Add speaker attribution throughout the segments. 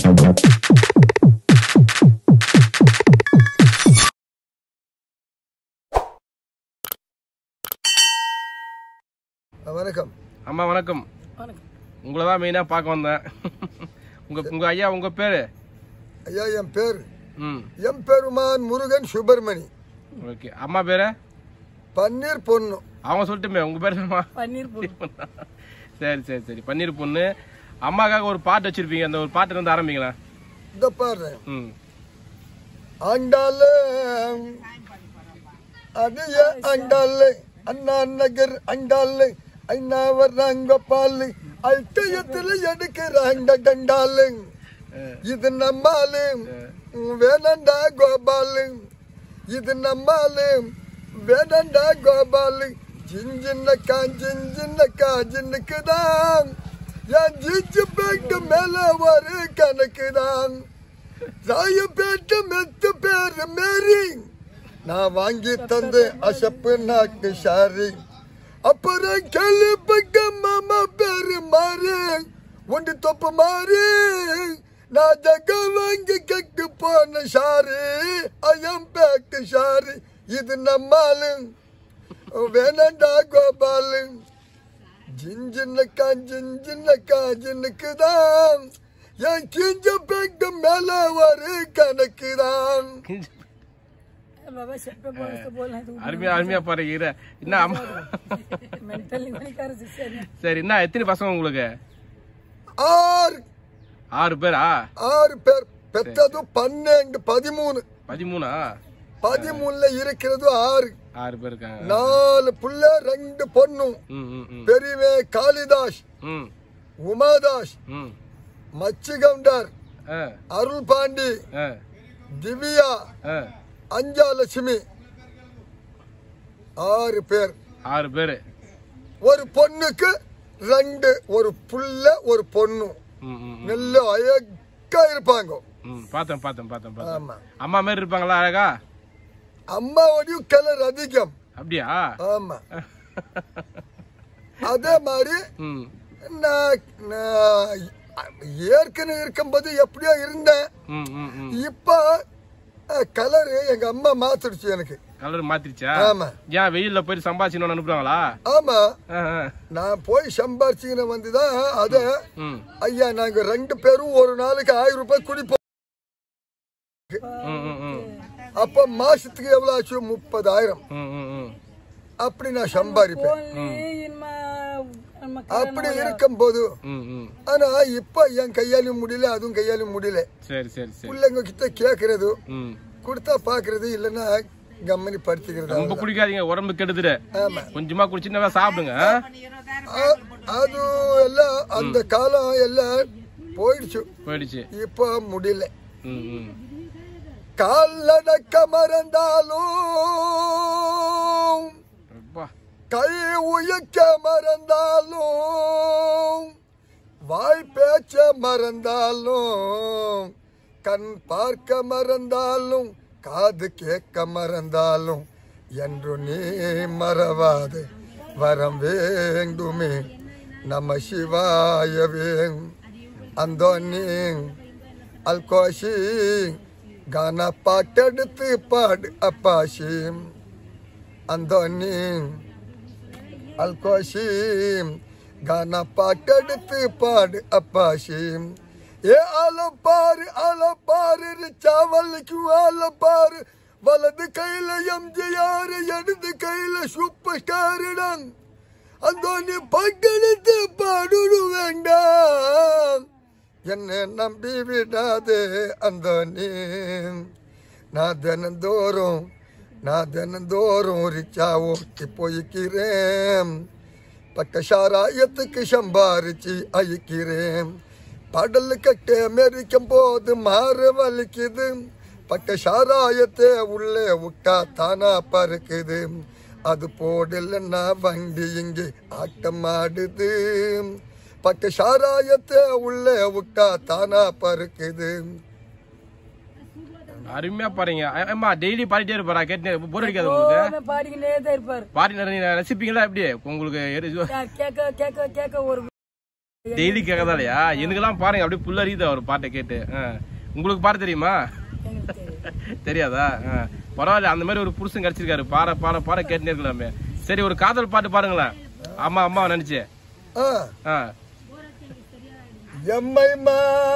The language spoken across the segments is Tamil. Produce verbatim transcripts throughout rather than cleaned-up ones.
Speaker 1: வணக்கம்
Speaker 2: அம்மா. வணக்கம். உங்களை தான் மெயினாக பார்க்க வந்தேன். உங்கள் உங்கள் ஐயா உங்கள் பேர்?
Speaker 1: ஐயா என் பேர்
Speaker 2: ம்
Speaker 1: எம் பெருமான் முருகன் சுப்பிரமணி.
Speaker 2: ஓகே. அம்மா பேர்?
Speaker 1: பன்னீர் பொண்ணு.
Speaker 2: அவங்க சொல்லிட்டுமே உங்கள் பேர் என்னம்மா?
Speaker 3: பன்னீர் பொண்ணு.
Speaker 2: சரி சரி சரி பன்னீர் பொண்ணு. அம்மாக்காக ஒரு பாட்டு வச்சிருப்பீங்க, அந்த ஒரு பாட்டு இருந்து ஆரம்பிங்களா?
Speaker 1: இந்த பாடுறேன்.
Speaker 2: ம்
Speaker 1: ஆண்டால அடிய ஆண்டால அண்ணா நகர் ஆண்டால ஐநா வர்றாங்க பாலு அல்டயத்துல எடுக்கிறாங்க டண்டாலு இது நம்மாலு வேணண்டா கோபாலு இது நம்மாலு வேணண்டா கோபாலு ஜிஞ்சின்னக்கா ஜிஞ்சின்னக்கா ஜின்னுக்குதான் என் ஜிஞ்சு பேட்டு மேல ஒரு கணக்குதான் ராயப்பேட்டு மெத்து பேரு மேரி நான் வாங்கி தந்து அசப்பு நாக்கு ஷாரி அப்புறம் கேள்விப்பட்ட மாமா பேரு மாறு ஒண்டி தொப்பு மாறு நான் ஜக வாங்கி கட்டு போன ஷாரி ஐயம் பேட்டு ஷாரி இது நம்மாலு வேணண்டா கோபாலு ஜிஞ்சின்னக்கா ஜிஞ்சின்னக்கா ஜின்னுக்குதான் என் கிஞ்ச பேட்டு மேல ஒரு கணக்குதான்.
Speaker 2: அருமையா அருமையா பாருங்க. என்ன அம்மா? சரி, என்ன எத்தனை பசங்க உங்களுக்கு?
Speaker 1: ஆறு.
Speaker 2: ஆறு பேரா?
Speaker 1: ஆறு பேர். பெற்றது பன்னெண்டு பதிமூணு.
Speaker 2: பதிமூணா?
Speaker 1: பதிமூணுல இருக்கிறது ஆறு.
Speaker 2: ஆறு பேர் இருக்காங்க.
Speaker 1: நாலு புள்ள ரெண்டு பொண்ணு. பெரியவே காளிதாஸ், உமாதாஸ், மச்சிகவுண்டர், அருள் பாண்டி, திவ்யா, அஞ்சாலட்சுமி. ஆறு பேர்.
Speaker 2: ஆறு பேரு.
Speaker 1: ஒரு பொண்ணுக்கு ரெண்டு, ஒரு புள்ள ஒரு பொண்ணு. நல்ல அழகா இருப்பாங்க.
Speaker 2: பார்த்தேன் பார்த்தேன் பார்த்தேன். அம்மா மாதிரி இருப்பாங்களா அழகா?
Speaker 1: அம்மாவோடைய கலர் அதிகம்.
Speaker 2: அப்படியா?
Speaker 1: ஆமா. அதே மாதிரி நான் ஏற்கனவே இருக்கும்போது எப்படியோ இருந்தேன். இப்ப கலரு எங்க அம்மா மாத்திடுச்சு எனக்கு.
Speaker 2: கலர் மாத்திருச்சா?
Speaker 1: ஆமா.
Speaker 2: ஏன் வெயில்ல போய் சம்பாதிச்சு அனுப்புறாங்களா?
Speaker 1: ஆமா, நான் போய் சம்பாதிச்சுக்கின வந்துதான் அத ஐயா நாங்க ரெண்டு பேரும் ஒரு நாளைக்கு ஆயிரம் ரூபாய் குடிப்போம். அப்ப மாசத்துக்கு எவ்வளவு ஆச்சு? முப்பதாயிரம். அப்படி நான் சம்பாதிப்பேன். அப்படி இருக்கும் போது ஆனா இப்ப என் கையாலும் முடியல, அதுவும் கையாலும் முடியல. பிள்ளைங்க கிட்ட கேக்குறது கொடுத்தா பாக்குறது, இல்லன்னா கம்மனி படுத்திக்கிறது.
Speaker 2: ரொம்ப குடிக்காதீங்க, உடம்பு கெடுதுரு. கொஞ்சமா குடிச்சுன்னா சாப்பிடுங்க.
Speaker 1: அது எல்லாம் அந்த காலம் எல்லாம் போயிடுச்சு
Speaker 2: போயிடுச்சு
Speaker 1: இப்ப முடியல. கால்நடக்க மறந்தாலும் கை உயக்க மறந்தாலும் வாய் பேச்ச மறந்தாலும் கண் பார்க்க மறந்தாலும் காது கேட்க மறந்தாலும் என்று நீ மறவாது வரம் வேண்டுமே நம சிவாயவே. அந்தோனி அல்கோஷி கானா பாட்டெடுத்து பாடு அப்பாஷி. அந்தோனி அல்கோஷி கானா பாட்டெடுத்து பாடு அப்பாஷி. ஏ ஆல பாரு ஆல பாரு சாவலுக்கு ஆல பாரு. வலது கையில எம்ஜிஆர், இடது கையில சூப்பர் ஸ்டாரிடம். அந்தோனி பட்டெடுத்து பாடுடு வேண்டாம், என்னை நம்பி விடாதே அந்தோனி. நான் தினந்தோறும் நான் தினந்தோறும் ரிச்சா ஓட்டி போய்க்கிறேன். பட்ட சாராயத்துக்கு சம்பாரிச்சு அழிக்கிறேன். படல் கட்டே மெரிக்கும் போது மாறு வலிக்குது. பட்ட சாராயத்தை உள்ளே விட்டா தானா பறக்குது. அது போடலன்னா வண்டி இங்கே ஆட்டம் ஆடுது. பட்ட சாராயத்தை உள்ளே விட்டா தானா பறக்குது.
Speaker 2: அருமையா பாருங்க. அம்மா டெய்லி பாடிட்டே இருப்பாரா? கேட்டு போர் அடிக்காது உங்களுக்கு?
Speaker 3: பாடிக்கிட்டே தான் இருப்பாரு.
Speaker 2: பாடி ரசிப்பீங்களா? எப்படி உங்களுக்கு
Speaker 3: கேட்க கேட்க கேட்க ஒரு
Speaker 2: டெய்லி கேட்கதாலையா? எனக்கெல்லாம் பாருங்க அப்படியே புல்லரியுது அவர் பாட்டை கேட்டு. உங்களுக்கு பாட தெரியுமா? தெரியாதா? பரவாயில்ல, அந்த மாதிரி ஒரு புருஷன் கிடைச்சிருக்காரு. பாட பாட பாட கேட்டுனே இருக்கலாமே. சரி, ஒரு காதல் பாட்டு பாருங்களேன். அம்மா அம்மா நினைச்சு.
Speaker 1: எம்மைமா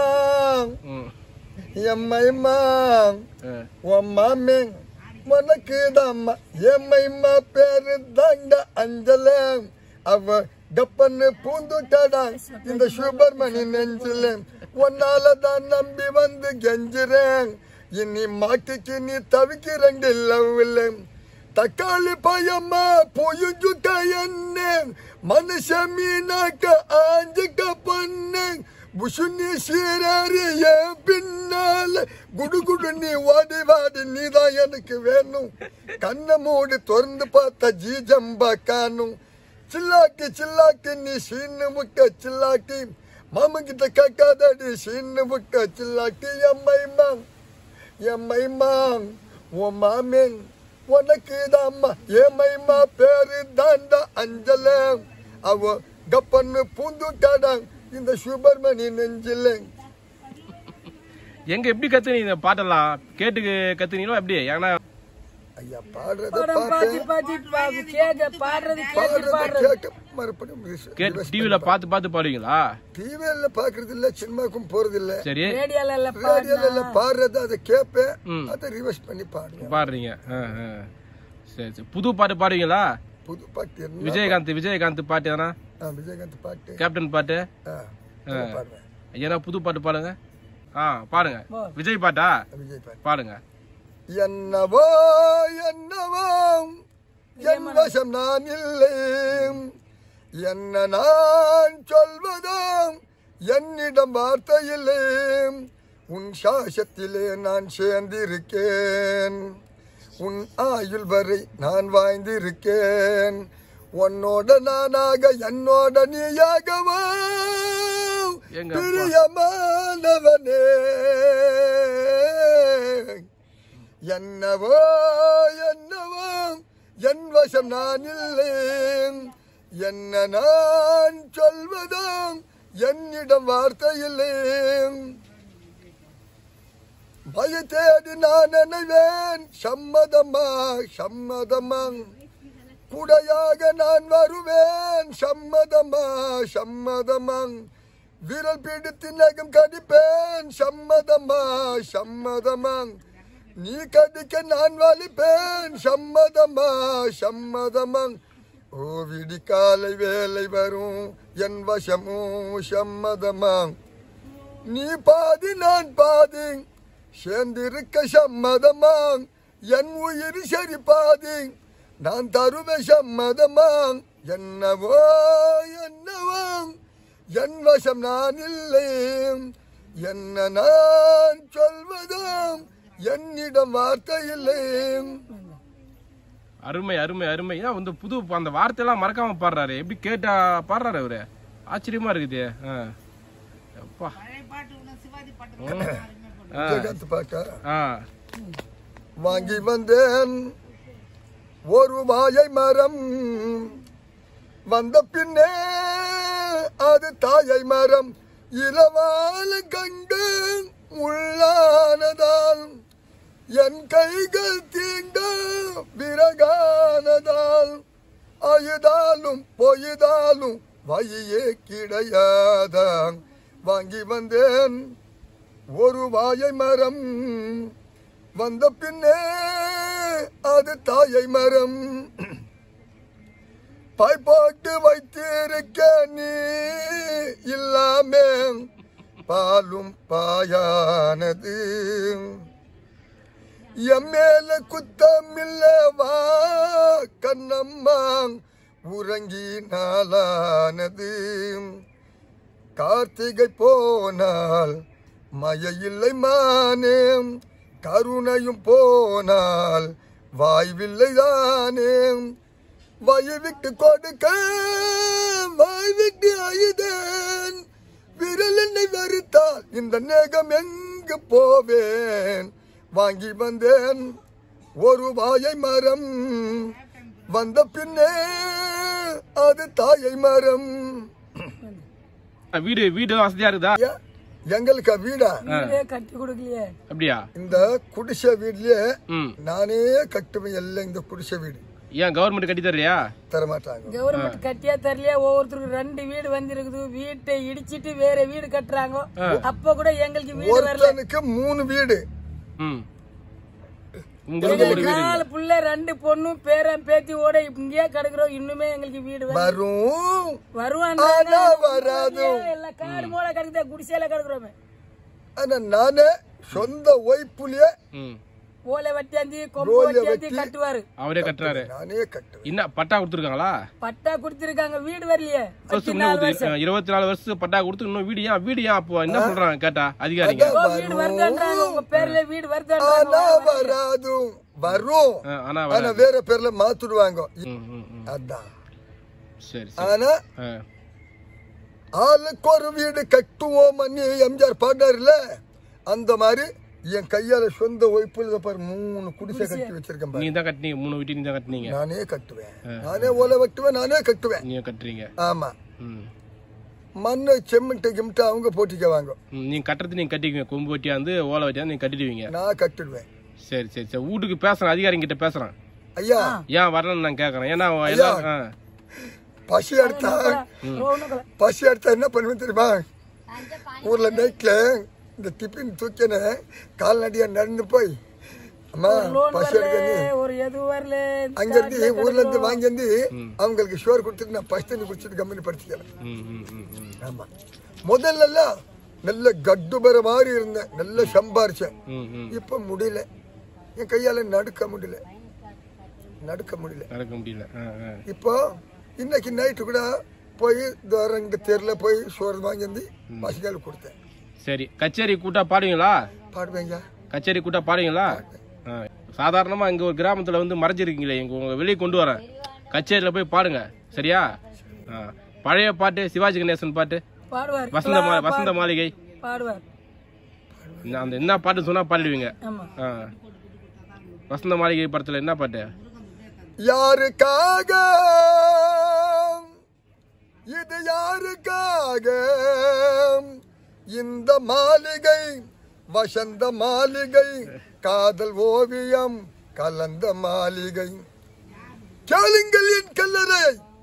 Speaker 1: எம்மைமா மாமேங் உனக்கு தாம்மா எம்மைமா பேரு தாங்க அஞ்சல அவ கப்பன்னு பூந்துட்டாடா இந்த சுபர்மணி நெஞ்சில உன்னாலதான் நம்பி வந்து கெஞ்சுறேன் இனி மாட்டிக்கு நீ தவிக்கிறங்க இல்ல தக்காளி பயம்மா பொயுஞ்சுக்க என்ன மனுஷ மீனாக்க ஆஞ்சுக்க பொண்ணு புசுனி சீராரி என் பின்னால குடு குடு நீ வாடி வாடி நீதான் எனக்கு வேணும் கண்ணை மூடி திறந்து பார்த்த ஜீஜம்பா காணும் சில்லாக்கி சில்லாக்கி நீ சீன்னு முக்க சில்லாக்கி மாமன் கிட்ட கேட்காதடி சீன்னு முக்க சில்லாக்கி எம்மைமா எம்மைமா உன் மாமேன் உனக்கு தாம்மா ஏமைமா பேரு தாண்டா அஞ்சல அவ கப்பன்னு பூந்துட்டாடா இந்த சுபர்மணி நெஞ்சில.
Speaker 2: எங்க எப்படி கத்துனீங்க இந்த பாட்டெல்லாம்? கேட்டு கத்துனீங்களா எப்படி? ஏன்னா
Speaker 1: ஐயா பாடுறத
Speaker 2: டிவில பாத்து பாத்து பாடுவீங்களா?
Speaker 1: டிவில பாக்குறது இல்ல, சினிமாக்கும் போறது இல்ல.
Speaker 2: சரி,
Speaker 1: ரேடியோல பாடுறது அதை கேட்பேன், அதை ரிவர்ஸ் பண்ணி பாடுவேன்.
Speaker 2: பாடுறீங்க. சரி சரி. புது பாட்டு பாடுவீங்களா?
Speaker 1: புது பாட்டு
Speaker 2: விஜயகாந்த் விஜயகாந்த் பாட்டு தானா?
Speaker 1: விஜயகாந்த் பாட்டு,
Speaker 2: கேப்டன் பாட்டு. ஏன்னா புது பாட்டு பாடுங்க. ஆ பாருங்க. விஜய் பாட்டா?
Speaker 1: விஜய் பாட்டு
Speaker 2: பாடுங்க.
Speaker 1: என்னவோ என்னவோ என் வசம் நான் இல்லை, என்ன நான் சொல்வதோ என்னிடம் வார்த்தை இல்லை, உன் சாசத்திலே நான் சேர்ந்திருக்கேன், உன் ஆயுள் வரை நான் வாழ்ந்திருக்கேன், உன்னோட நானாக என்னோட நீயாகவோ பிரியமானவனே, என்னவோ என்னவோ என் வசம் நான் இல்லை, என்ன நான் சொல்வதோ என்னிடம் வார்த்தை இல்லை, பய தேடி நான் நினைவேன் சம்மதமா சம்மதமா, குடையாக நான் வருவேன் சம்மதமா சம்மதமா, விரல் பிடித்து நகம் கடிப்பேன் சம்மதமா சம்மதமா, நீ கடிக்க நான் வலிப்பேன் சம்மதமா சம்மதமா, ஓ விடிகாலை வேலை வரும் என் வசமும் சம்மதமா, நீ பாதி நான் பாதி சேர்ந்திருக்க சம்மதமா, என் உயிர் சரி பாதி நான் தருவேன் சம்மதமா, என்னவோ என்னவோ என் வசம் நான் இல்லை, என்ன நான் சொல்வதோ என்னிடம் வார்த்தை இல்லை.
Speaker 2: அருமை அருமை அருமை. வந்து புது அந்த வார்த்தையெல்லாம் மறக்காம பாடுறாரு. எப்படி கேட்டா பாடுறாரு அவரு? ஆச்சரியமா இருக்குது.
Speaker 1: வாங்கி வந்தேன் ஒரு வாயை மரம், வந்த பின்னே அது தாயை மரம், இரவால கண்டு உள்ளானதால் என் கைகள் தீண்ட விறகானதால், அழுதாலும் பொய்தாலும் வழியே கிடையாதான், வாங்கி வந்தேன் ஒரு வாயை மரம், வந்த பின்னே அது தாயை மரம், பாய் போட்டு வைத்திருக்க நீ இல்லாம பாலும் பாயானது, எம்மேல குத்தமில்லவா கண்ணம்மா உறங்கி நாளானது, கார்த்திகை போனால் மழை இல்லை மானே, கருணையும் போனால் வாய்வில்லை தானே, வாய் விட்டு கொடுக்க வாய் விட்டு அழுதேன், விரல் என்னை வெறுத்தால் இந்த நேகம் எங்கு போவேன், வாங்கி வந்தேன் ஒரு வாயை மரம், வந்த பின்னே அது தாயை மரம்,
Speaker 2: வீடு வீடு வசதியா இருக்குதா?
Speaker 1: எங்களுக்கு வீடா
Speaker 3: கட்டி கொடுக்கலையே.
Speaker 2: அப்படியா?
Speaker 1: இந்த குடிசை வீட்லயே நானே கட்டுவேன் எல்லாம். இந்த குடிசை வீடு
Speaker 2: ஏன் கவர்மெண்ட் கட்டி தரலையா?
Speaker 1: தர மாட்டாங்க.
Speaker 3: கவர்மெண்ட் கட்டியா தரலையா? ஒவ்வொருத்தருக்கு ரெண்டு வீடு வந்திருக்குது. வீட்டை இடிச்சிட்டு வேற வீடு கட்டுறாங்க. அப்ப கூட எங்களுக்கு வீடு
Speaker 1: வரல. மூணு வீடு.
Speaker 3: நாலு புள்ள ரெண்டு பொண்ணு பேரன் பேத்தி ஓட இங்கேயே கிடக்குறோம். இன்னுமே எங்களுக்கு வீடு
Speaker 1: வரும்
Speaker 3: வருவாங்க. எல்லாம் காடு மூல கிடக்குதா, குடிசையில கிடக்குறோமே.
Speaker 1: ஆனா நானே சொந்த ஒய்ப்புலயே
Speaker 3: ஓலை வட்டியாந்தி கொம்பு வட்டியாந்தி கட்டுவாரு.
Speaker 2: அவரே கட்டுறாரு.
Speaker 1: நானே கட்டுவேன்.
Speaker 2: என்ன பட்டா கொடுத்துருக்காங்களா?
Speaker 3: பட்டா கொடுத்திருக்காங்க. வீடு வரலையே.
Speaker 2: இருபத்தி நாலு வருஷம் பட்டா கொடுத்து இன்னும் வீடு ஏன் வீடு ஏன் அப்போ என்ன சொல்றாங்க கேட்டா அதிகாரிங்க?
Speaker 3: வீடு வருதுன்றாங்க. உங்க பேர்ல வீடு வருதுன்றாங்க.
Speaker 1: வராது வரும். ஆனா வேற பேர்ல மாத்திடுவாங்க. அதான்
Speaker 2: சரி.
Speaker 1: ஆனா ஆளுக்கு ஒரு வீடு கட்டுவோம் எம்ஜிஆர் பாடாருல, அந்த மாதிரி என் கையால சொந்த ஒய்ப்புல பாரு மூணு குடிசை கட்டி வச்சிருக்கேன்.
Speaker 2: நீ தான் கட்டினீங்க? மூணு வீட்டு நீ தான் கட்டினீங்க?
Speaker 1: நானே கட்டுவேன். நானே ஓலை வெட்டுவேன். நானே கட்டுவேன்.
Speaker 2: நீங்க கட்டுறீங்க?
Speaker 1: ஆமா. மண்ணு செம்மண்ட கிம்ட்ட அவங்க போட்டிக்குவாங்க.
Speaker 2: நீங்க கட்டுறது நீங்க கட்டிக்குவீங்க. கொம்பு வெட்டியா வந்து ஓலை வெட்டியா நீங்க கட்டிடுவீங்க?
Speaker 1: நான் கட்டிடுவேன்.
Speaker 2: சரி சரி சரி. வீட்டுக்கு பேசுறேன், அதிகாரிங்க கிட்ட பேசுறேன்.
Speaker 1: ஐயா
Speaker 2: ஏன் வரலன்னு நான் கேக்குறேன். ஏன்னா எல்லாம்
Speaker 1: பசி எடுத்தா பசி எடுத்தா என்ன பண்ணுவேன் தெரியுமா? ஊர்ல நைட்ல இந்த டிஃபின் தூக்கின கால்நடியா நடந்து போய் அம்மா பசி எடுக்க அங்க இருந்து ஊர்ல இருந்து வாங்கி வந்து அவங்களுக்கு ஷோர் கொடுத்துட்டு நான் பசி தண்ணி குடிச்சிட்டு கம்பெனி படிச்சுக்கிறேன். ஆமா. முதல்ல எல்லாம் நல்ல கட்டுபர மாதிரி இருந்தேன். நல்ல சம்பாரிச்சேன். இப்ப முடியல. என் கையால நடுக்க முடியல. நடுக்க முடியல.
Speaker 2: நடக்க முடியல.
Speaker 1: இப்போ இன்னைக்கு நைட்டு கூட போய் ரெண்டு தெருல போய் சோறு வாங்கி வந்து பசிக்கால கொடுத்தேன்.
Speaker 2: சரி. கச்சேரி கூட்டா பாடுவீங்களா?
Speaker 1: பாடுவேங்க.
Speaker 2: கச்சேரி கூட்டா பாடுவீங்களா? சாதாரணமா இங்க ஒரு கிராமத்துல வந்து மறைஞ்சிருக்கீங்களே, இங்க உங்க வெளியே கொண்டு வரேன். கச்சேரியில போய் பாடுங்க. சரியா? பழைய பாட்டு, சிவாஜி கணேசன் பாட்டு, வசந்த வசந்த மாளிகை
Speaker 3: பாடுவார்.
Speaker 2: அந்த என்ன பாட்டு சொன்னா பாடிடுவீங்க. வசந்த மாளிகை படத்துல என்ன பாட்டு?
Speaker 1: யாருக்காக இது யாருக்காக இந்த மாளிகை வசந்த மாளிகை காதல் ஓவியம் கலந்த மாளிகை கேளுங்கள் என் கல்லறை